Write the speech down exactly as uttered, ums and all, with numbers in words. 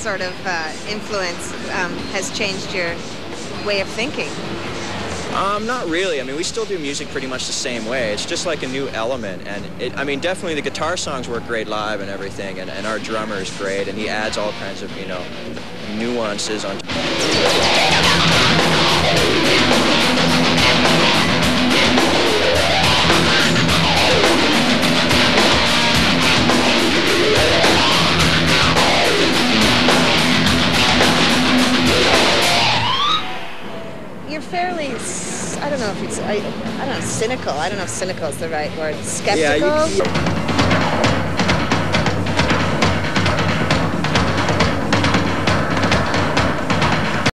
sort of uh, influence um, has changed your way of thinking? Um, not really. I mean, we still do music pretty much the same way. It's just like a new element, and it, I mean, definitely the guitar songs work great live and everything, and, and our drummer is great, and he adds all kinds of, you know, nuances on. You're fairly, I don't know if it's, I, I don't know, cynical. I don't know if cynical is the right word. Skeptical? Yeah, you, you,